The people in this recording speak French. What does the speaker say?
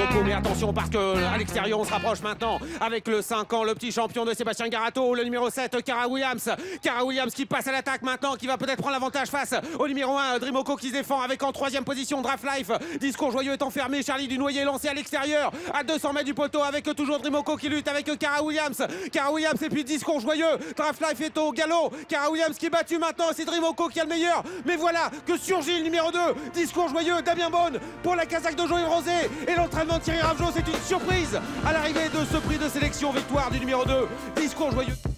Drimoco, mais attention parce que à l'extérieur on se rapproche maintenant avec le 5 ans, le petit champion de Sébastien Garato, le numéro 7, Cara Williams. Cara Williams qui passe à l'attaque maintenant, qui va peut-être prendre l'avantage face au numéro 1, Drimoco qui se défend avec en troisième position Draft Life. Discours joyeux est enfermé, Charlie Dunoyer est lancé à l'extérieur, à 200 mètres du poteau avec toujours Drimoco qui lutte avec Cara Williams. Cara Williams et puis Discours joyeux, Draft Life est au galop, Cara Williams qui est battu maintenant, c'est Drimoco qui a le meilleur. Mais voilà que surgit le numéro 2, Discours joyeux, Damien Bonne pour la casaque de Joël Rosé. Et l'entraînement de Thierry Ravgeot, c'est une surprise à l'arrivée de ce prix de sélection, victoire du numéro 2, Discours joyeux.